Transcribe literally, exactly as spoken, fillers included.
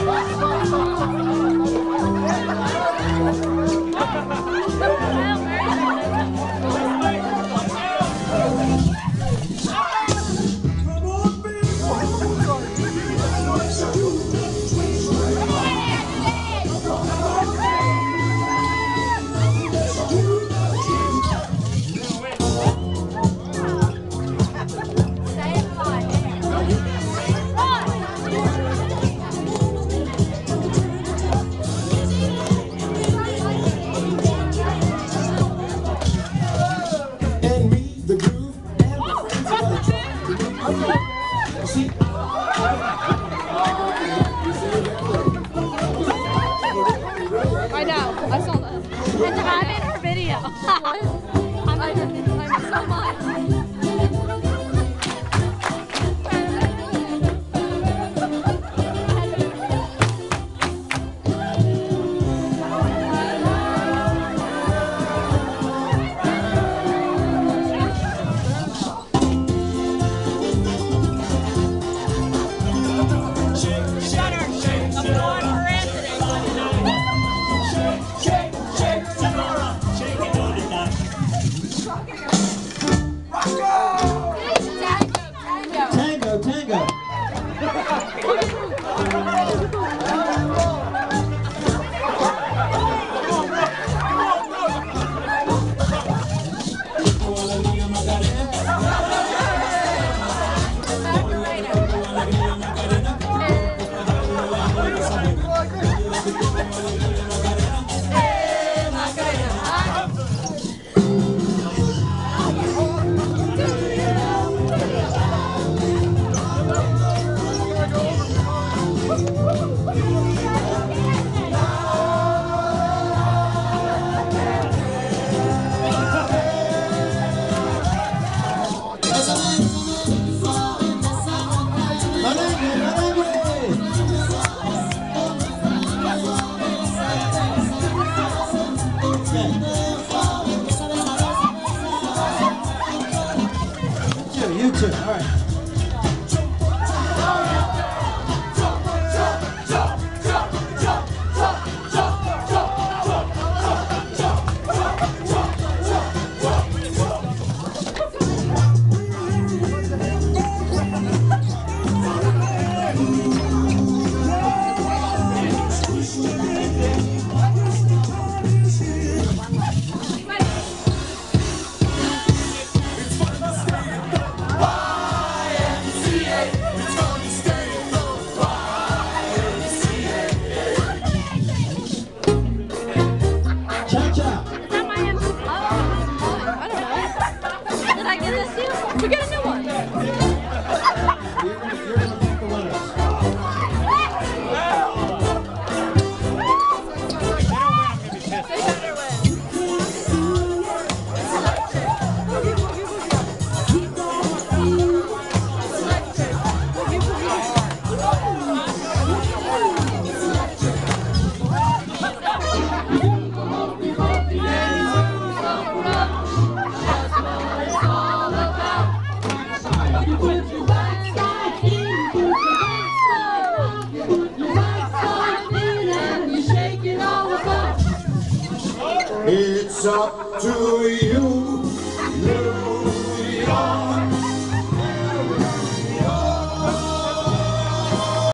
I know, I saw that. And I'm in her video. What? I'm in her video. I'm so much. Tango, tango. You too, all right. We get a new one. You're gonna, you're gonna pick the winners. They better win. It's up to you.